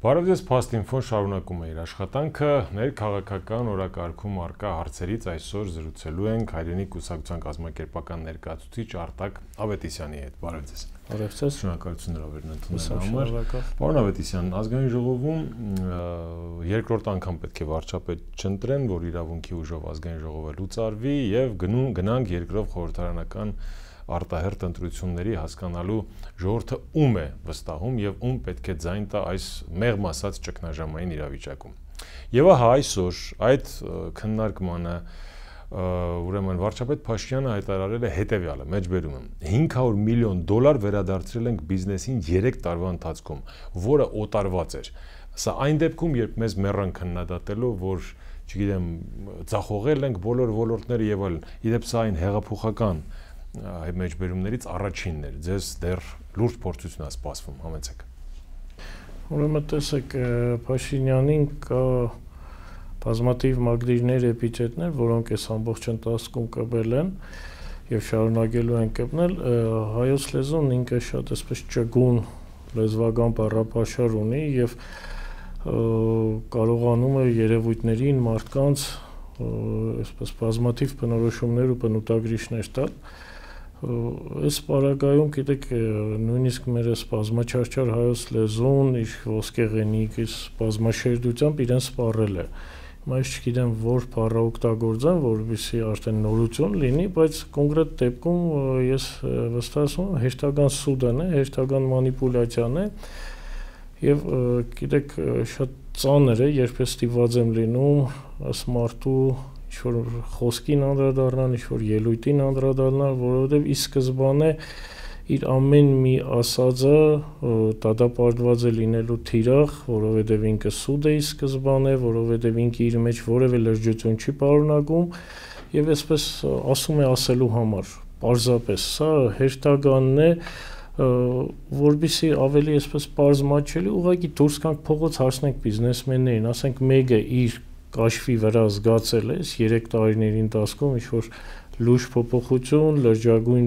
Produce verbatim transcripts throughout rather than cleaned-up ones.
Բարևձեզ Փաստ-Ինֆոն շարունակում է իր աշխատանքը, ներքաղաքական օրակարգում առկա հարցերից այսօր զրուցելու ենք հայրենի կուսակցության կազմակերպական ներկայացուցիչ Արտակ Ավետիսյանի հետ։ Բարևձեզ։ Բարևձեզ։ Շնորհակալություն հրավերն ընդունելու համար։ Պարոն Ավետիսյան, ազգային ժողովում երկրորդ անգամ պետք է վարչապետ չընտրեն, որ իրավունքի ուժով ազգային ժողովը լուծարվի եւ գնանք երկրով խորհրդարանական արտահերթ ընտրությունների հասկանալու ժողովուրդը ում է վստահում եւ ում պետք է ձայն տա այս մեղմ ասած ճգնաժամային իրավիճակում։ Եվ ահա այսօր այդ քննարկմանը ուրեմն վարչապետ Փաշինյանը հայտարարել է հետեւյալը, մեջբերում եմ. հինգ հարյուր միլիոն դոլար վերադարձրել ենք բիզնեսին երեք տարվա ընթացքում, որը օտարված էր։ Սա այն դեպքում, երբ մեզ մեռան քննադատելով, որ չգիտեմ, ծախողել ենք բոլոր ոլորտները եւ այլն։ Իդեպ սա այն հեղափոխական մեջբերումներից առաջինն էր, ձեզ դեռ լուրջ փորձություն է սպասվում, համեցեք։ Ուրեմն տեսեք, Փաշինյանին կա բազմաթիվ մագդիրներ, էպիթետներ, որոնք այս ամբողջ ընթացքում կպել են եւ շարունակելու են կպնել, հայոց լեզուն ինքը շատ այսպես ճգուն լեզվական բառապաշար ունի եւ կարողանում է երևույթներին, մարդկանց այսպես բազմաթիվ բնորոշումներ ու բնութագրիչներ տալ։ Այս պարագայում, գիտեք, նույնիսկ մեր այս բազմաչարչար հայոց լեզուն իր ոսկեղենիկ, իր բազմաշերտությամբ իրեն սպառել է։ Հիմա ես չգիտեմ, որ բառը օգտագործեմ, որովհետեւ արդեն նորություն լինի, բայց կոնկրետ դեպքում ես վստահում եմ հերթական սուդն է, հերթական մանիպուլյացիան է եւ գիտեք, շատ ծանր է, երբ ես ստիպված եմ լինում աս մարդու ինչ-որ խոսքին անդրադառնալ, ինչ-որ ելույթին անդրադառնալ, որովհետև ի սկզբանե իր ամեն մի ասածը դատապարտված է լինելու թիրախ, որովհետև ինքը սուդ է ի սկզբանե, որովհետև ինքը իր մեջ որևէ լրջություն չի պարունակում եւ այսպես ասում է ասելու համար, պարզապես սա հերթականն է, որբիսի ավելի այսպես պարզ մատչելի, ուղղակի դուրս գանք փողոց հարցնենք բիզնեսմեններին, ասենք մեկը իր կաշվի վրա զգացել է երեք տարիների ընթացքում ինչ-որ լուրջ փոփոխություն, լրջագույն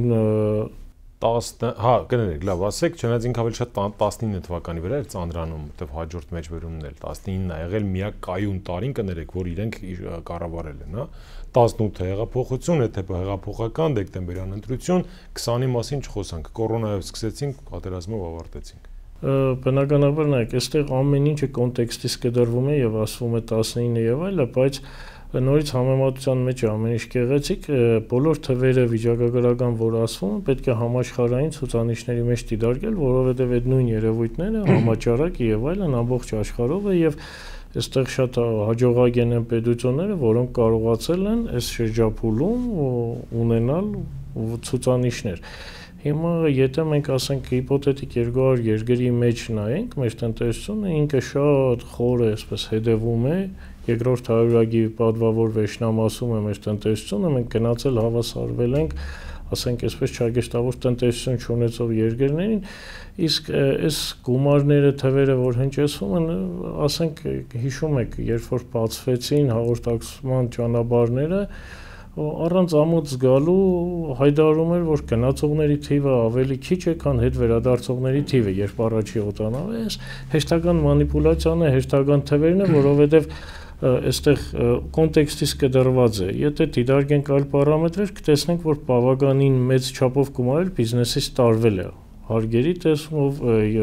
տասը, հա, կներեք, լավ, ասեք, չնայած ինքը ավելի շատ տասնինը թվականի վրա էր ծանրանում, որտեղ հաջորդ մեջբերումն էլ տասնինն է եղել, միակ կայուն տարին, կներեք, որ իրենք կառավարել են, հա, տասնութը հեղափոխություն, եթե հեղափոխական դեկտեմբերյան ընտրություն, քսանի մասին չխոսանք, կորոնայով սկսեցինք, պատերազմով ավարտեցինք։ Բնականաբար նայեք, այստեղ ամեն ինչը կոնտեքստից կդրվում է եւ ասվում է տասնինը եւ այլը, բայց նորից համեմատության մեջ է ամեն ինչ գեղեցիկ, բոլոր թվերը վիճակագրական, որ ասվում են, պետք է համաշխարհային ցուցանիշների մեջ դիտարկել, որովհետեւ այդ նույն երևույթները համաճարակ եւ այլն ամբողջ աշխարհով է եւ այստեղ շատ հաջողակ են պետությունները, որոնք կարողացել են այս շրջափուլում ունենալ ցուցանիշներ։ Հիմա եթե մենք ասենք հիպոթետիկ երկու հարյուր երկրի մեջ նայենք, մեր տնտեսությունը ինքը շատ խորը այսպես հետևում է, երկրորդ հարյուրագի պատվավոր վերջնամասում է մեր տնտեսությունը, մենք գնացել հավասարվել ենք, ասենք այսպես չագեշտավոր տնտեսություն չունեցող երկրներին, իսկ այս գումարները, թվերը, որ հնչեցվում են, ասենք հիշում եք, երբ որ բացվեցին հաղորդակցման ճանապարհները, առանց ամոթ զգալու հայտարարում էր, որ գնացողների թիվը ավելի քիչ է, քան հետ վերադարձողների թիվը, երբ առաջի օտանավ է, հերթական մանիպուլյացիան է, հերթական թվերն է, որովհետև այստեղ կոնտեքստից կդրված է։ Եթե դիտարկենք այլ պարամետրեր, կտեսնենք, որ բավականին մեծ չափով գումարել բիզնեսից տարվել է, հարգերի տեսքով,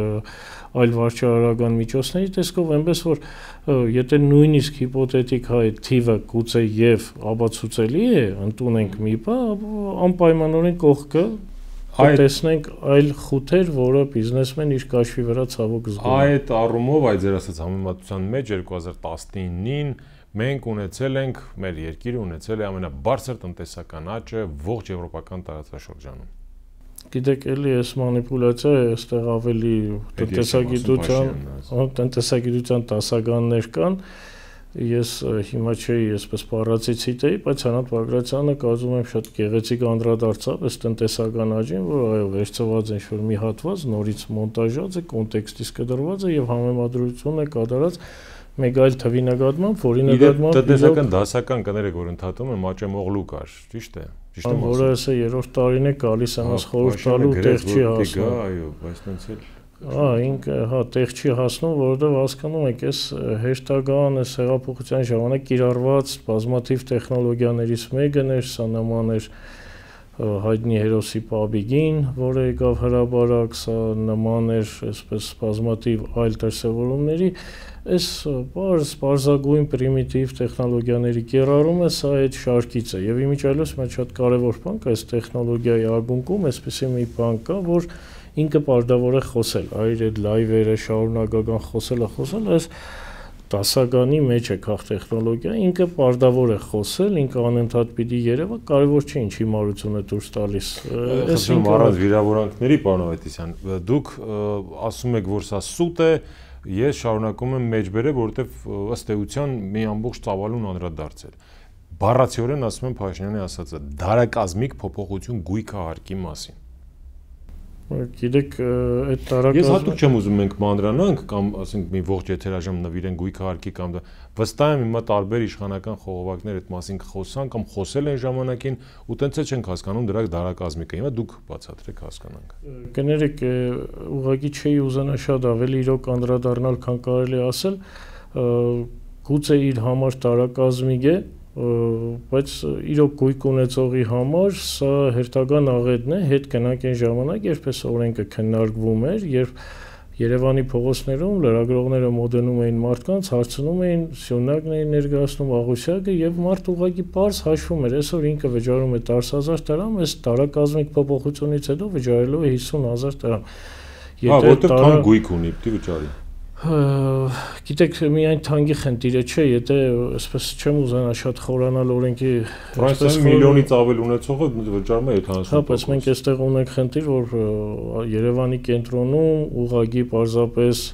այլ վարչարարական միջոցների տեսքով, այնպես որ եթե նույնիսկ հիպոթետիկ հայ թիվը գուցե եւ ապացուցելի է, ընդունենք մի բան, անպայմանորեն կողքը տեսնենք այլ խութեր, որը բիզնեսմեն իր կաշվի վրա ցավոք զգում է։ Այդ առումով, այդ ձեր ասած համեմատության մեջ երկու հազար տասնինին մենք ունեցել ենք, մեր երկիրը ունեցել է ամենաբարձր տնտեսական աճը ողջ եվրոպական տարածաշրջանում։ Գիտեք, էլի այս մանիպուլյացիա է, այստեղ ավելի տնտեսագիտության, տնտեսագիտության դասականներ կան, ես հիմա չէի այսպես պարացիցի տեի, բայց Հրանտ Բագրատյանը կարծում եմ շատ գեղեցիկ անդրադարձավ այս տնտեսական աճին, որ այո, վերցված է ինչ-որ մի հատված, նորից մոնտաժած է, կոնտեքստից կդրված է եւ համեմատություն է կատարած մեկ այլ թվի նկատմամբ, որի նկատմամբ տնտեսական դասական կներեք, որ ընդհատում է Մաճեմօղլու կար, ճիշտ է։ Ճիշտ եմ ասում։ Որը ասա երրորդ տարին է գալիս ամս խորհուրդ տալու տեղ չի հասնում։ Այո, բայց տենց էլ Ահա, ինքը հա տեղ չի հասնում, որովհետև հասկանում եք, այս հերթական այս հեղափոխության ժամանակ կիրառված բազմաթիվ տեխնոլոգիաներից մեկն էր, սա նման էր հայտնի հերոսի Պաբիգին, որը եկավ հրաբարակ, սա նման էր այսպես բազմաթիվ այլ դրսևորումների, այս բարձ, բարձրագույն պրիմիտիվ տեխնոլոգիաների կիրառումը սա այդ շարքից է եւ իմիջիայլոց մեջ շատ կարեւոր բան կա այս տեխնոլոգիայի արգունկում, այսպեսի մի բան կա, որ ինքը պարտավոր է խոսել, այր այդ լայվերը շարունակական խոսելը խոսել, այս դասականի մեջ է քաղ տեխնոլոգիա, ինքը պարտավոր է խոսել, ինքը անընդհատ պիտի երևա, կարևոր չէ ինչ հիմարություն է դուրս տալիս։ Այս ինքը առանց վիրավորանքների, պարոն Ավետիսյան, դուք ասում եք, որ սա սուտ է, ես շարունակում եմ մեջբերել, որովհետև ըստ էության մի ամբողջ ծավալուն անդրադարձել։ Բառացիորեն ասում եմ Փաշինյանի ասածը, դարակազմիկ փոփոխություն գույքահարկի մասին։ Գիտեք, այդ տարակազմը Ես հատուկ չեմ ուզում մենք մանրանանք կամ ասենք մի ողջ եթերաժամ նվիրեն գույքահարկի կամ վստահ եմ հիմա տարբեր իշխանական խողովակներ այդ մասին խոսան կամ խոսել են ժամանակին ու տենց է չենք հասկանում դրա դարակազմիկը։ Հիմա դուք բացատրեք հասկանանք։ Կներեք, ուղղակի չի ուզենա շատ ավելի իրոք անդրադառնալ, քան կարելի ասել, գուցե իր համար դարակազմիկ է, բայց իրոք գույք ունեցողի համար սա հերթական աղետն է, հետ կնանք այն ժամանակ, երբ այս օրենքը քննարկվում էր, երբ Երևանի փողոցներում լրագրողները մոդենում էին մարդկանց, հարցնում էին, սյունակն էին ներկայացնում աղյուսակը եւ մարդ ուղղակի պարզ հաշվում էր, այսօր ինքը վճարում է տասը հազար դրամ, այս տարակազմիկ փոփոխությունից հետո վճարելու է հիսուն հազար դրամ։ Հա, որտեղ քան գույք ունի, պիտի վճարի։ Գիտեք, միայն թանկի խնդիրը չէ, եթե այսպես չեմ ուզենա շատ խորանալ օրենքի այսպես միլիոնից ավել ունեցողը վճարում է յոթանասուն տոկոս։ Հա, բայց մենք այստեղ ունենք խնդիր, որ Երևանի կենտրոնում ուղղակի պարզապես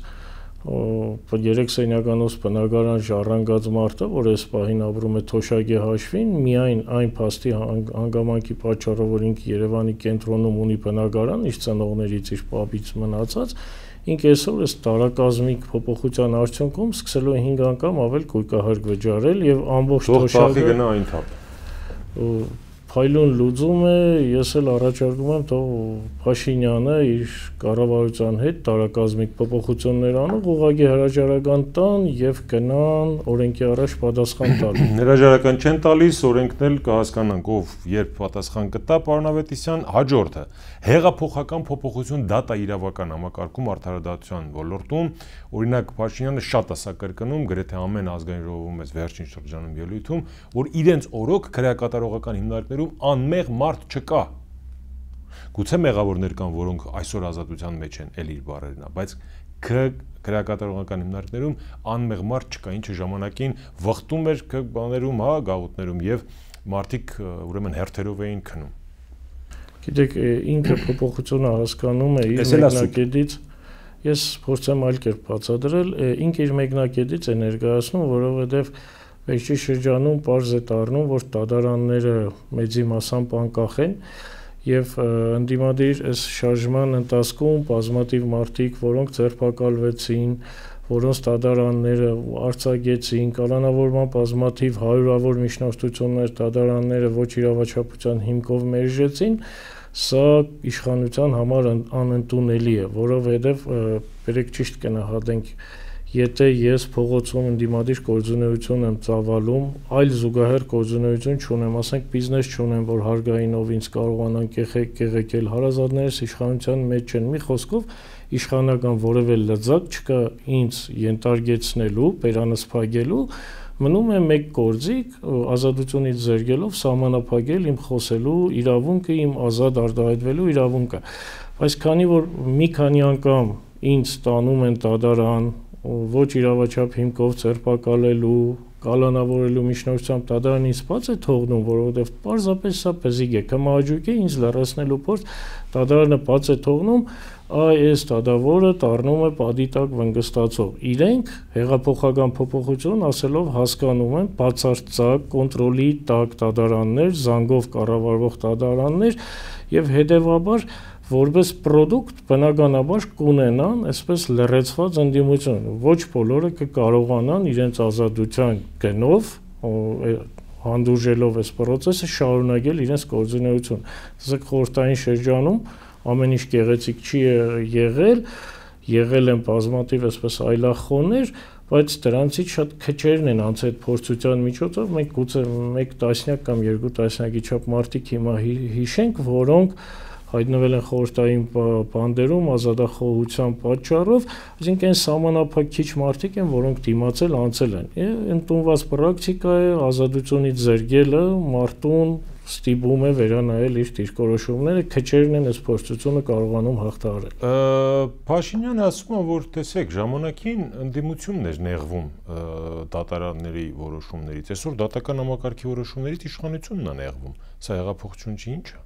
երեք սենյականոց բնակարան ժառանգած մարդը, որ այս պահին ապրում է Թոշակի հաշվին, միայն այն փաստի հանգամանքի պատճառով, որ ինքը Երևանի կենտրոնում ունի բնակարան, իր ծնողներից, իր պապից մնացած, ինքը այսօր այս տարակազմիկ փոփոխության արդյունքում սկսելու է հինգ անգամ ավել գույքահարկ վճարել եւ ամբողջ Թոշակը գնա այն թափ։ Փայլուն լուծում է, ես էլ առաջարկում եմ թող Փաշինյանը իր կառավարության հետ տարակազմիկ փոփոխություններ անող ուղղակի հրաժարական տան եւ գնան օրենքի առաջ պատասխան տալ։ Հրաժարական չեն տալիս, օրենքն էլ կհասկանանք, ով երբ պատասխան կտա, պարոն Ավետիսյան, հաջորդը հեղափոխական փոփոխություն դատա իրավական համակարգում արդարադատության ոլորտում, օրինակ Փաշինյանը շատ ասա կրկնում, գրեթե ամեն ազգային ժողովում էս վերջին շրջանում ելույթում, որ իրենց օրոք քրեակատարողական հիմնարկներում անմեղ մարդ չկա։ Գուցե մեղավորներ կան, որոնք այսօր ազատության մեջ են, էլ իր բառերն է, բայց քրեակատարողական հիմնարկներում անմեղ մարդ չկա, ինչը ժամանակին վխտում էր բաներում, հա, գաղութներում եւ մարդիկ ուրեմն հերթերով էին քնում։ Գիտեք, ինքը փոփոխությունը հասկանում է իր մեկնակետից, ես փորձեմ այլ կերպ բացատրել, ինքը իր մեկնակետից է ներկայացնում, որովհետև վերջի շրջանում պարզ է դառնում, որ դատարանները մեծի մասամբ անկախ են եւ ընդդիմադիր այս շարժման ընթացքում բազմաթիվ մարդիկ, որոնք ձերբակալվեցին, որոնց դատարանները արձակեցին, կալանավորման բազմաթիվ հարյուրավոր միջնորդություններ դատարանները ոչ իրավաչափության հիմքով մերժեցին, սա իշխանության համար անընդունելի է, որովհետև բերեք ճիշտ կնահատենք, եթե ես փողոցում ընդդիմադիր գործունեություն եմ ծավալում, այլ զուգահեռ գործունեություն չունեմ, ասենք բիզնես չունեմ, որ հարգայինով ինձ կարողանան կեղեկել, հարազատներս իշխանության մեջ են, մի խոսքով իշխանական որևէ լծակ չկա ինձ ենթարկեցնելու, բերանս փակելու, մնում է մեկ գործիք, ազատությունից զերգելով սահմանափակել իմ խոսելու իրավունքը, իմ ազատ արտահայտվելու իրավունքը, բայց քանի որ մի քանի անգամ ինձ տանում են դատարան, ոչ իրավաչափ հիմքով ձերբակալելու, կալանավորելու միջնորդությամբ դատարանը ինձ բաց է թողնում, որովհետև պարզապես սա բզիկ է, կմահաճույք է ինձ լռեցնելու փորձ, դատարանը բաց է թողնում, այս դատավորը դառնում է պատի տակ վնգստացող։ Իրենք հեղափոխական փոփոխություն ասելով հասկանում են բացարձակ կոնտրոլի տակ դատարաններ, զանգով կառավարվող դատարաններ եւ հետեւաբար որպես պրոդուկտ բնականաբար կունենան այսպես լրացված ընդդիմություն։ Ոչ բոլորը կկարողանան իրենց ազատության գնով հանդուրժելով այս process-ը շարունակել իրենց գործունեություն։ Ասենք խորհրդային շրջանում ամեն ինչ գեղեցիկ չի եղել եղել են բազմաթիվ այսպես այլախոհներ, բայց դրանցից շատ քչերն են անց այդ փորձության միջոցով մենք գուցե մեկ տասնյակ կամ երկու տասնյակի չափ մարդիկ հիմա հիշենք, որոնք հայտնվել են խորհրդային բանդերում ազատախոհության պատճառով, այսինքն այն սահմանափակ քիչ մարդիկ են, որոնք դիմացել անցել են։ Ընդունված պրակտիկա է ազատությունից զրկելը մարդուն ստիպում է վերանայել իր դիրքորոշումները, քչերն են այս փորձությունը կարողանում հաղթահարել։ Փաշինյանը ասում է, որ տեսեք, ժամանակին ընդդիմությունն էր նեղվում դատարանների որոշումներից, այսօր դատական համակարգի որոշումներից իշխանությունն է նեղվում։ Սա հեղափոխություն չի, ինչ է։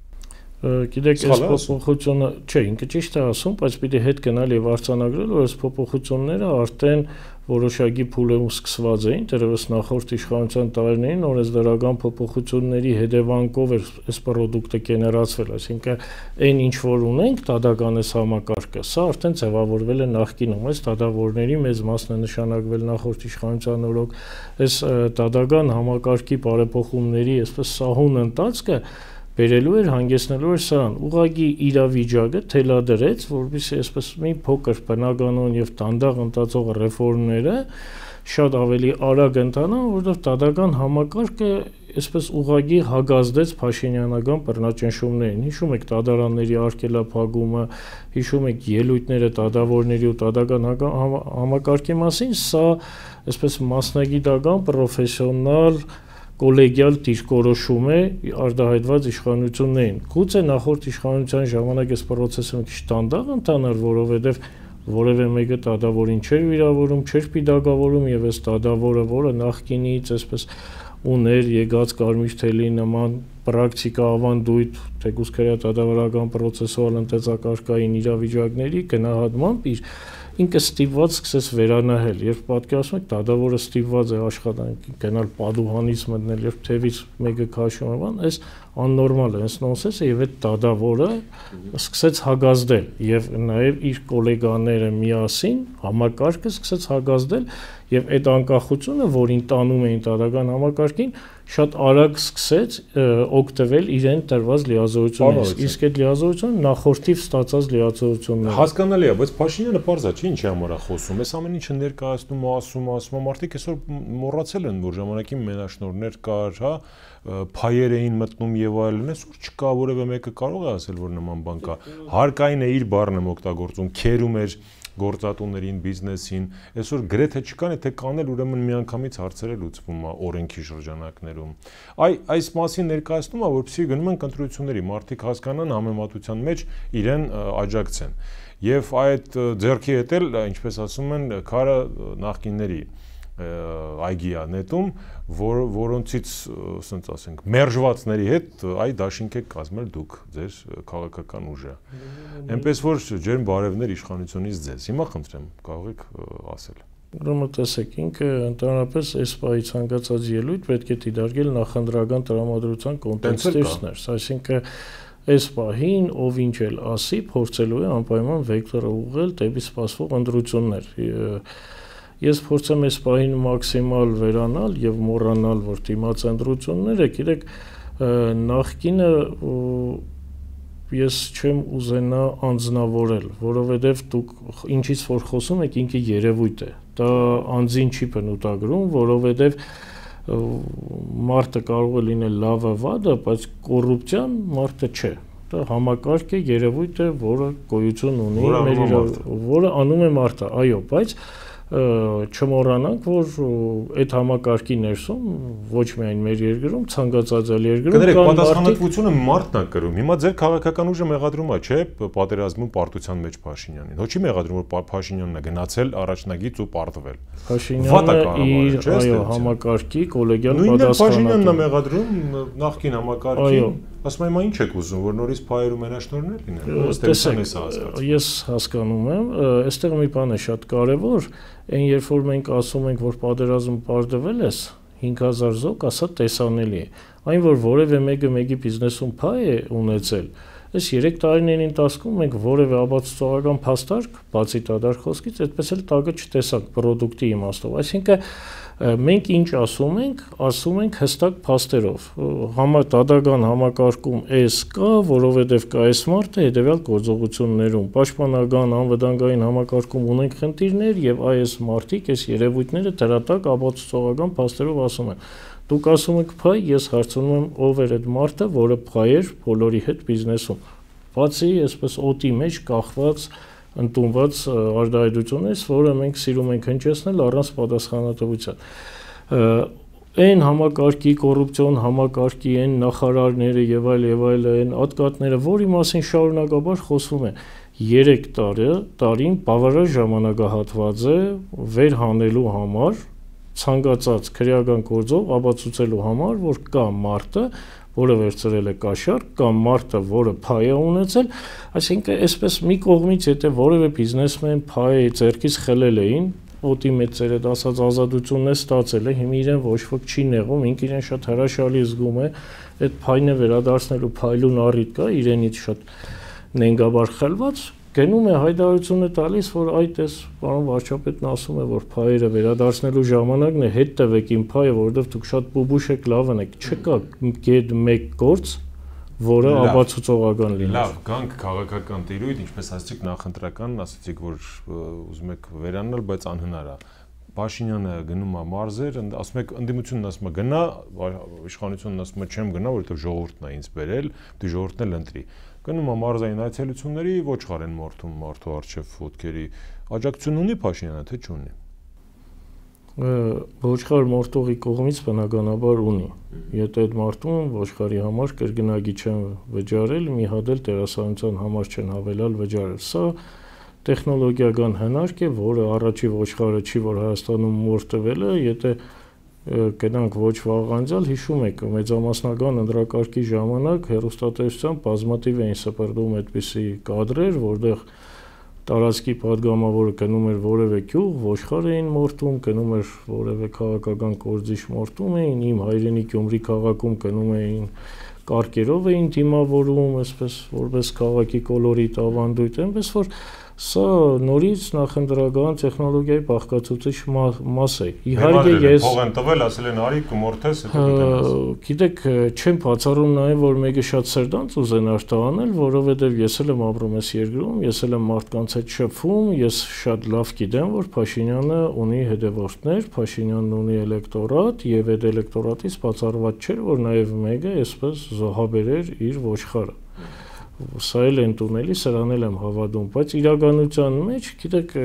Գիտեք, այս փոփոխությունը, չէ, ինքը ճիշտ է ասում, բայց պիտի հետ գնալ եւ արձանագրել, որ այս փոփոխությունները արդեն որոշակի փուլում սկսված էին, դեռևս նախորդ իշխանության տարիներին օրենսդրական փոփոխությունների հետևանքով էր այս պրոդուկտը գեներացվել, այսինքն այն ինչ որ ունենք, դատական այս համակարգը, սա արդեն ձևավորվել է նախկինում, այս դատավորների մեծ մասն է նշանակվել նախորդ իշխանության օրոք, այս դատական համակարգի բարեփոխումների այսպես սահուն ընթացքը բերելու էր հանգեցնելու էր սրան ուղղակի իրավիճակը թելադրեց, որովհետեւ այսպես մի փոքր բնականon եւ դանդաղ ընթացող ռեֆորմները շատ ավելի արագ ընթանան, որովհետեւ դատական համակարգը այսպես ուղղակի հագազդեց փաշինյանական բռնաճնշումներին։ Հիշում եք դատարանների արգելափակումը, հիշում եք ելույթները դատավորների ու դատական համակարգի մասին, սա այսպես մասնագիտական, պրոֆեսիոնալ կոլեգիալ դիրքորոշում է արտահայտված իշխանություններին։ Գուցե նախորդ իշխանության ժամանակ այս process-ը մի քիչ դանդաղ ընթանար, որովհետև որևէ մեկը դատավորին չէր վիրավորում, չէր պիտակավորում եւ այս դատավորը, որը նախկինից այսպես ուներ եկած կարմիր թելի նման պրակտիկա ավանդույթ, թեկուզ քրեա դատավարական պրոցեսուալ ընթացակարգային իրավիճակների գնահատմամբ իր ինքը ստիպված սկսեց վերանայել, երբ պատկերացնում եք դատավորը ստիպված է աշխատանք գնալ պատուհանից մտնել, երբ թևից մեկը քաշում է, բան, այս աննորմալ է, այս նոնսենս է եւ այդ դատավորը սկսեց հագազդել եւ նաեւ իր գոլեգաները միասին համակարգը սկսեց հագազդել եւ այդ անկախությունը, որին տանում էին դատական համակարգին, շատ արագ սկսեց օգտվել իրեն տրված լիազորությունից, իսկ այդ լիազորությունը նախորդիվ ստացած լիազորությունն է։ Հասկանալի է, բայց Փաշինյանը պարզ է, չի ինչի համար է խոսում, այս ամեն ինչը ներկայացնում, ասում, ասում, մարդիկ այսօր մոռացել են, որ ժամանակին մենաշնորհներ կար, հա, փայեր էին մտնում եւ այլն, այսօր չկա, որևէ մեկը կարող է ասել, որ նման բան կա։ Հարկային է իր բառն եմ օգտագործում, քերում էր գործատուներին, բիզնեսին, այսօր գրեթե չկան, եթե կանել, ուրեմն միանգամից հարցերը լուծվում է օրենքի շրջանակներում։ Այ այս մասին ներկայացնում է, որպեսզի գնում են ընտրությունների, մարդիկ հասկանան համեմատության մեջ իրեն աջակցեն։ Եվ այդ ձեռքի հետ էլ, ինչպես ասում են, քարը նախկինների այգիա նետում, որ որոնցից, ասենք ասենք, մերժվածների հետ այ դաշինք եք կազմել դուք ձեր քաղաքական ուժը։ Այնպես որ ջերմ բարևներ իշխանությունից ձեզ։ Հիմա խնդրեմ, կարող եք ասել։ Ուրեմն տեսեք, ինքը ընդհանրապես այս պահի ցանկացած ելույթ պետք է դիտարկել նախընտրական տրամադրության կոնտեքստից ներս, այսինքն այս պահին ով ինչ էլ ասի, փորձելու է անպայման վեկտորը ուղղել դեպի սպասվող ընտրություններ։ Ես փորձեմ այս պահին մաքսիմալ վերանալ եւ մոռանալ, որ դիմաց ընտրությունները, գիտեք, նախկինը ես չեմ ուզենա անձնավորել, որովհետեւ դուք ինչից որ խոսում եք, ինքը երևույթ է։ Դա անձին չի բնութագրում, որովհետեւ մարդը կարող է լինել լավը, վատը, բայց կոռուպցիան մարդը չէ։ Դա համակարգ է, երևույթ է, որը գոյություն ունի, որը անում է մարդը, այո, բայց չմոռանանք, որ այդ համակարգի ներսում ոչ միայն մեր երկրում, ցանկացած այլ երկրում կներեք, պատասխանատվությունը մարդն է կրում։ Հիմա ձեր քաղաքական ուժը մեղադրում է, չէ, պատերազմում պարտության մեջ Փաշինյանին։ Ոչ չի մեղադրում, որ Փաշինյանն է գնացել առաջնագից ու պարտվել։ Փաշինյանը իր, այո, համակարգի կոլեգիալ պատասխանատու։ Նույնիսկ Փաշինյանն է մեղադրում նախկին համակարգին։ Ասում եմ, ինչ եք ուզում, որ նորից փայեր ու մենաշնորհներ լինեն։ Տեսեք, ես հասկանում եմ, այստեղ մի բան է շատ կարևոր, այն երբ որ մենք ասում ենք, որ պատերազմը պարտվել ես, հինգ հազար զոհ, ասա տեսանելի է։ Այն որ որևէ մեկը մեկի բիզնեսում փայ է ունեցել, այս երեք տարիների ընթացքում մենք որևէ ապացուցողական փաստարկ, բացի դադար խոսքից, այդպես էլ տակը չտեսանք պրոդուկտի իմաստով։ Այսինքն մենք ինչ ասում ենք, ասում ենք հստակ փաստերով։ Համա դատական համակարգում էս կա, որովհետև կա այս մարդը հետևյալ գործողություններում։ Պաշտպանական անվտանգային համակարգում ունենք խնդիրներ եւ այս մարդիկ, այս երևույթները դրատակ ապացուցողական փաստերով ասում են։ Դուք ասում եք փայ, ես հարցնում եմ ով էր այդ մարդը, որը փայ էր բոլորի հետ բիզնեսում։ Բացի այսպես օտի մեջ կախված ընդունված արտահայտությունից, որը մենք սիրում ենք հնչեցնել առանց պատասխանատվության։ Այն համակարգի կոռուպցիոն համակարգի այն նախարարները եւ այլ եւ այլ այն ատկատները, որի մասին շարունակաբար խոսվում է երեք տարի, տարին բավարար ժամանակահատված է վեր հանելու համար, ցանկացած քրեական գործով ապացուցելու համար, որ կա մարդը, որը վերցրել է կաշառք, կամ մարդը, որը փայ է ունեցել, այսինքն այսպես մի կողմից եթե որևէ բիզնեսմեն փայ ձեռքից խլել էին, օտի մեջ ծերդ ասած ազատությունն է ստացել է, հիմա իրեն ոչ ոք չի նեղում, ինքը իրեն շատ հրաշալի զգում է, այդ փայնը վերադարձնելու փայլուն առիթ կա, իրենից շատ նենգաբար խլված, գնում է հայտարարությունը տալիս, որ այդ էս պարոն վարչապետն ասում է, որ փայերը վերադարձնելու ժամանակն է, հետ տվեք իմ փայը, որովհետև դուք շատ բուբուշ եք, լավ եք, չկա գետ մեկ գործ, որը ապացուցողական լինի։ Լավ, գանք քաղաքական տիրույթ, ինչպես ասացիք նախընտրական, ասացիք, որ ուզում եք վերանալ, բայց անհնար է։ Փաշինյանը գնում է մարզեր, ասում եք ընդդիմությունն ասում է գնա, իշխանությունն ասում է չեմ գնա, որովհետև ժողովուրդն է ինձ բերել, դու ժողովուրդն էլ ընտրի։ Գնում է մարզային այցելությունների, ոչխար են մորթում մարդու առջև ոտքերի, աջակցություն ունի Փաշինյանը, թե չունի։ Ոչխար մորթողի կողմից բնականաբար ունի։ Եթե այդ մարդուն ոչխարի համար կրկնակի չեն վճարել, մի հատ էլ դերասանության համար չեն հավելալ վճարել։ Սա տեխնոլոգիական հնարք է, որը առաջի ոչխարը չի, որ Հայաստանում մորթվել է, եթե գնանք ոչ վաղ անցյալ, հիշում եք, մեծամասնական ընդրակարգի ժամանակ հեռուստատեսությամբ բազմաթիվ էին սպրդում այդպիսի կադրեր, որտեղ տարածքի падգամավորը գնում էր որևէ գյուղ, ոչխար էին մորթում, գնում էր որևէ քաղաքական գործիչ մորթում էին, իմ հայրենի Գյումրի քաղաքում գնում էին կարկերով էին դիմավորում, այսպես որպես քաղաքի կոլորիտ ավանդույթ, այնպես որ սա նորից նախընտրական տեխնոլոգիայի բաղկացուցիչ մաս է։ Իհարկե ես փող են տվել, ասել են արի կմորթես, հետո կգնաս։ Գիտեք, չեմ բացառում նաև, որ մեկը շատ սրտանց ուզենար տանել, որովհետև ես էլ եմ ապրում այս երկրում, ես էլ եմ մարդկանց հետ շփվում, ես շատ լավ գիտեմ, որ Փաշինյանը ունի հետևորդներ, Փաշինյանն ունի էլեկտորատ, եւ այդ էլեկտորատից բացառված չէր, որ նաև մեկը այսպես զոհաբերեր իր ոչխարը։ Սա էլ ընդունելի, սրան էլ եմ հավատում, բայց իրականության մեջ, գիտեք,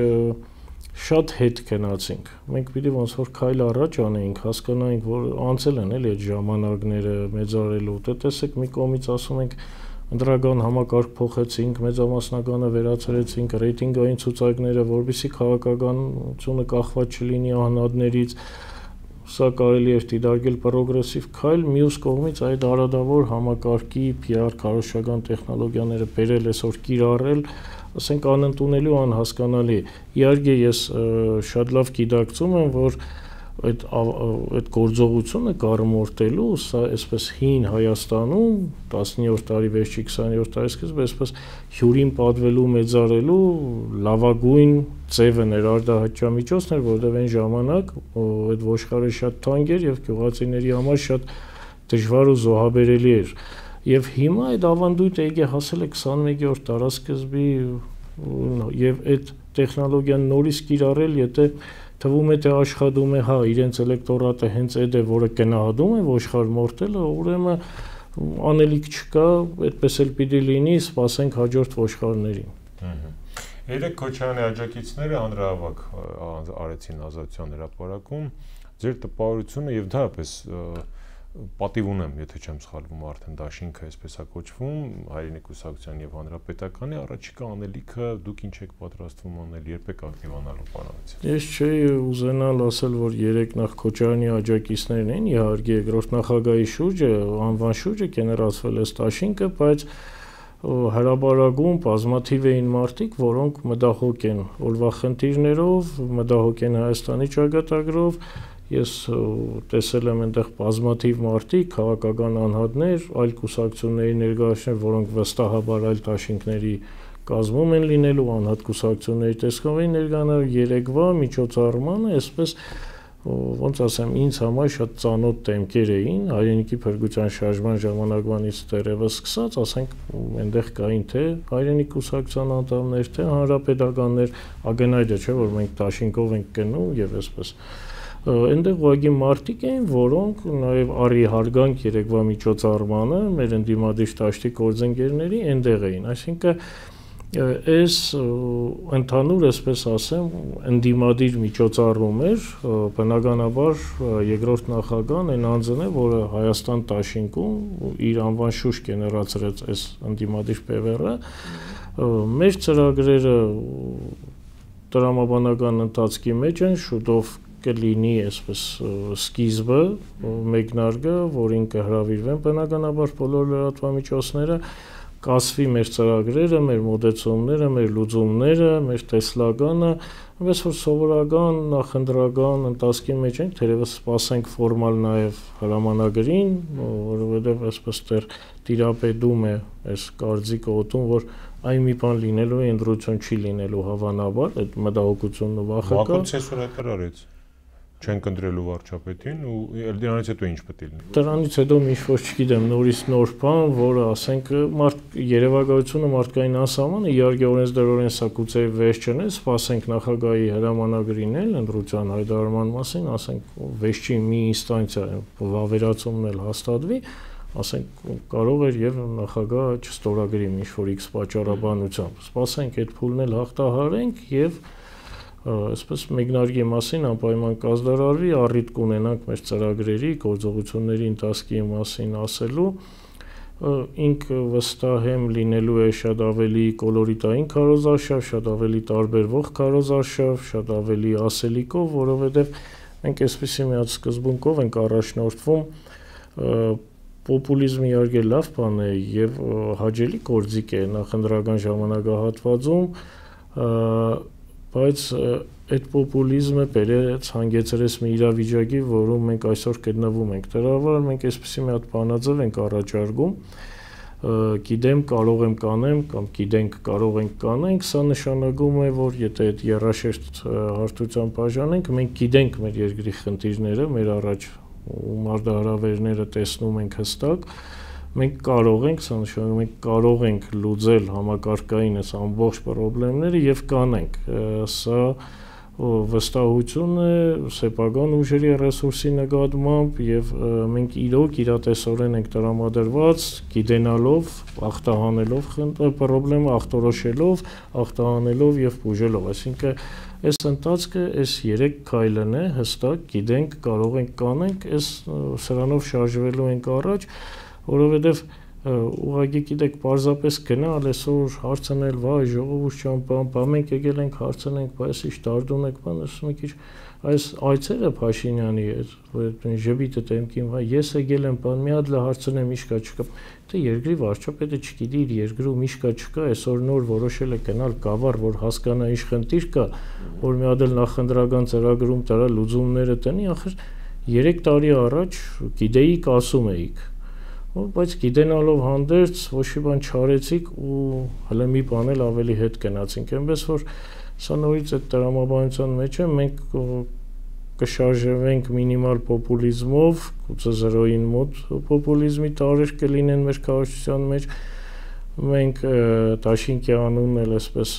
շատ հետ գնացինք։ Մենք պիտի ոնց որ քայլ առաջ անեինք, հասկանայինք, որ անցել են էլի այդ ժամանակները մեծարելու։ Դե տեսեք, մի կողմից ասում ենք ընդրական համակարգ փոխեցինք, մեծամասնականը վերացրեցինք, ռեյտինգային ցուցակները, որովհետեւ քաղաքականությունը կախված չլինի անհատներից, սա կարելի է դիտարկել պրոգրեսիվ քայլ, մյուս կողմից այդ արադավոր համակարգի P R քարոզչական տեխնոլոգիաները բերել այսօր կիրառել, ասենք անընդունելի ու անհասկանալի։ Իհարկե ես շատ լավ գիտակցում եմ, որ այդ այդ գործողությունը կարմորտելու, սա այսպես հին Հայաստանում տասնյորդ տարի վերջի քսաներորդ տարի սկզբը այսպես հյուրին պատվելու, մեծարելու լավագույն ձևն էր, արտահայտչամիջոցն էր, որովհետև այն ժամանակ այդ ոչխարը շատ թանկ էր եւ գյուղացիների համար շատ դժվար ու զոհաբերելի էր։ Եվ հիմա այդ ավանդույթը եկե հասել է քսանմեկերորդ դարասկզբի եւ այդ տեխնոլոգիան նորից կիրառել, եթե թվում է թե աշխատում է, հա, իրենց էլեկտորատը հենց այդ է, որը գնահատում է ոչխար մորթելը, ուրեմն անելիք չկա, այդպես էլ պիտի լինի, սպասենք հաջորդ ոչխարներին։ Երեք Քոչարյանի աջակիցները հանրահավաք արեցին Ազատության հրապարակում, ձեր տպավորությունը եւ դարապես պատիվ ունեմ, եթե չեմ սխալվում, արդեն դաշինքը այսպես է կոչվում, Հայրենի կուսակցության եւ Հանրապետականի առաջիկա անելիքը դուք ինչ եք պատրաստվում անել, երբ եք ակտիվանալու պարավեցին։ Ես չէի ուզենալ ասել, որ երեք նախ Քոչարյանի աջակիցներն են, իհարկե երկրորդ նախագահի շուրջը, անվան շուրջը գեներացվել է դաշինքը, բայց հրապարակում բազմաթիվ էին մարդիկ, որոնք մտահոգ են օրվա խնդիրներով, մտահոգ են Հայաստանի ճակատագրով ես տեսել եմ այնտեղ բազմաթիվ մարդիկ, քաղաքական անհատներ, այլ կուսակցությունների ներկայացուցիչներ, որոնք վստահաբար այլ դաշինքների կազմում են լինելու, անհատ կուսակցությունների տեսքով են ներկայանալու, երեկվա միջոցառմանը, այսպես ոնց ասեմ, ինձ համար շատ ծանոթ դեմքեր էին, հայրենիքի փրկության շարժման ժամանակվանից դեռևս սկսած, ասենք, այնտեղ կային թե հայրենիք կուսակցության անդամներ, թե հանրապետականներ, ագնայդը չէ, որ մենք դաշինքով ենք գնում եւ այսպես այնտեղ ուղղակի մարդիկ էին, որոնք նաև առի հարգանք երեկվա միջոցառմանը մեր ընդդիմադիր դաշտի գործընկերների այնտեղ էին, այսինքն այս ընդհանուր, այսպես ասեմ, ընդդիմադիր միջոցառում էր, բնականաբար երկրորդ նախագահն այն անձն է, որը Հայաստան դաշինքում իր անվան շուշ գեներացրեց այս ընդդիմադիր բևեռը, մեր ծրագրերը տրամաբանական ընթացքի մեջ են, շուտով կլինի այսպես սկիզբը, մեկնարկը, որին կհրավիրվեն բնականաբար բոլոր լրատվամիջոցները, կասվի մեր ծրագրերը, մեր մոտեցումները, մեր լուծումները, մեր տեսլականը, այնպես որ սովորական նախընտրական ընթացքի մեջ ենք, թերևս սպասենք ֆորմալ նաև հրամանագրին, որովհետև այսպես դեռ տիրապետում է այս կարծիքը օդում, որ այն մի բան լինելու է, ընտրություն չի լինելու հավանաբար, այդ մտահոգությունն ու վախը կա։ Մակրոն ցենզուր հայտարարեց, չեն կընտրելու վարչապետին ու դրանից հետո ինչ պետք է լինի։ Դրանից հետո ինչ-որ չգիտեմ, նորից նոր բան, որը ասենք մարդ երևակայությունը մարդկային անսահման է, իհարկե օրենսդրորեն սա գուցե վեճ չնե, սպասենք նախագահի հրամանագրին էլ ընտրության հայտարարման մասին, ասենք վեճի մի ինստանցիա վավերացումն էլ հաստատվի, ասենք կարող էր եւ նախագահը չստորագրի ինչ-որ X պատճառաբանությամբ։ Սպասենք այդ փուլն էլ հաղթահարենք եւ այսպես մեկնարկի մասին անպայման կազդարարվի, առիթ կունենանք մեր ծրագրերի, գործողությունների ընթացքի մասին ասելու, ինք վստահ եմ լինելու է շատ ավելի կոլորիտային քարոզարշավ, շատ ավելի տարբերվող քարոզարշավ, շատ ավելի ասելիքով, որովհետև մենք այսպիսի մի հատ սկզբունքով ենք առաջնորդվում, պոպուլիզմը իհարկե լավ բան է եւ հաճելի գործիք է նախընտրական ժամանակահատվածում, բայց այդ պոպուլիզմը բերեց հանգեցրեց մի իրավիճակի, որում մենք այսօր գտնվում ենք։ Դրա համար մենք այսպեսի մի հատ բանաձև ենք առաջարկում, գիտեմ կարող եմ կանեմ կամ գիտենք կարող ենք կանենք, սա նշանակում է, որ եթե այդ երաշերտ հարթության բաժանենք, մենք գիտենք մեր երկրի խնդիրները, մեր առաջ մարտահրավերները տեսնում ենք հստակ, մենք կարող ենք, սա նշանակում ենք կարող ենք լուծել համակարգային այս ամբողջ խնդիրները եւ կանենք։ Սա վստահություն է սեփական ուժերի ռեսուրսի նկատմամբ եւ մենք իրոք իրատեսորեն ենք տրամադրված, գիտենալով, ախտահանելով խնդիրը, ախտորոշելով, ախտահանելով եւ բուժելով, այսինքն այս ընթացքը այս երեք քայլն է, հստակ գիտենք, կարող ենք կանենք, այս սրանով շարժվելու ենք առաջ, որովհետև ուղղակի գիտեք, պարզապես գնալ այսօր հարցնել, վայ, ժողովուրդ ճամփան, բա մենք եկել ենք հարցնենք, բայց ի՞նչ դարդուն եք, բան, ասում եք, այս այցերը Փաշինյանի էր, որ ժպիտը դեմքին, վայ, ես եկել եմ, բան, մի հատ լա հարցնեմ, ի՞նչ կա, չկա, թե երկրի վարչապետը չգիտի իր երկրում ի՞նչ կա, չկա, այսօր նոր որոշել է գնալ Գավառ, որ հասկանա ինչ խնդիր կա, որ մի հատ էլ նախընտրական ծրագրում դրա լուծումները տնի, ախր երեք տարի առաջ գիտեիք, ասում էիք, բայց գիտենալով հանդերձ ոչ մի բան չարեցիք ու հələ մի բան էլ ավելի հետ գնացինք, այնպես որ սա նորից այդ տրամաբանության մեջ է, մենք կշարժվենք մինիմալ պոպուլիզմով, գուցե զրոյին մոտ պոպուլիզմի տարեր կլինեն մեր քաղաքացիության մեջ, մենք Դաշինքի անունն էլ այսպես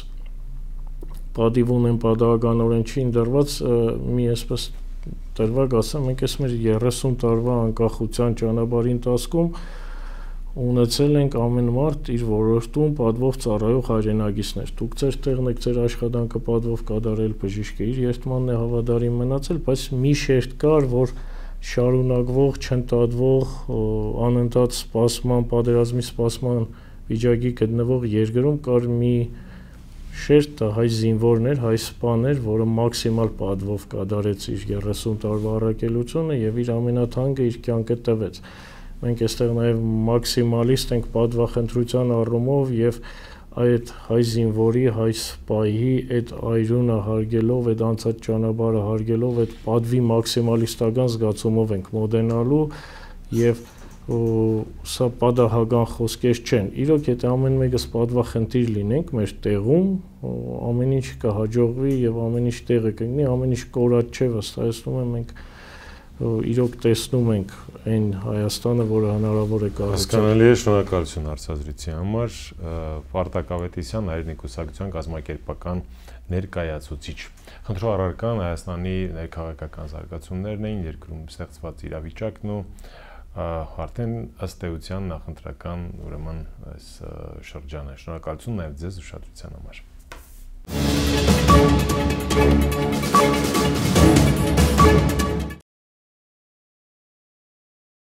պատիվ ունեն պատահականորեն չի ընդրված մի այսպես դրվագ ասեմ, մենք այս մեր երեսուն տարվա անկախության ճանապարհի ընթացքում ունեցել ենք ամեն մարդ իր ոլորտում պատվով ծառայող հայրենագիցներ։ Դուք ձեր տեղն եք ձեր աշխատանքը պատվով կատարել, բժիշկը իր երթմանն է հավատարիմ մնացել, բայց մի շերտ կար, որ շարունակվող, չընդհատվող, անընդհատ սպասման, պատերազմի սպասման վիճակի գտնվող երկրում կար մի շերտ հայ զինվորներ, հայ սպաներ, որը մաքսիմալ պատվով կատարեց իր երեսուն տարվա առաքելությունը եւ իր ամենաթանկը իր կյանքը տվեց։ Մենք այստեղ նաեւ մաքսիմալիստ ենք պատվախնդրության առումով եւ այդ հայ զինվորի, հայ սպայի այդ այրունը հարգելով, այդ անցած ճանապարհը հարգելով, այդ պատվի մաքսիմալիստական զգացումով ենք մոտենալու եւ սա պատահական խոսքեր չեն։ Իրոք եթե ամեն մեկս պատվախնդիր լինենք մեր տեղում, ամեն ինչ կհաջողվի եւ ամեն ինչ տեղը կգնի, ամեն ինչ կորած չէ, վստահեցնում եմ մենք իրոք տեսնում ենք այն Հայաստանը, որը հնարավոր է կառուցել։ Հասկանալի է, շնորհակալություն հարցազրույցի համար։ Պարտակ Ավետիսյան, Հայրենիք կուսակցության կազմակերպական ներկայացուցիչ։ Խնդրող առարկան Հայաստանի ներքաղաքական զարգացումներն էին, երկրում ստեղծված իրավիճակն ու արդեն ըստ էության նախընտրական ուրեմն այս շրջանը։ Շնորհակալություն նաև ձեզ ուշադրության համար։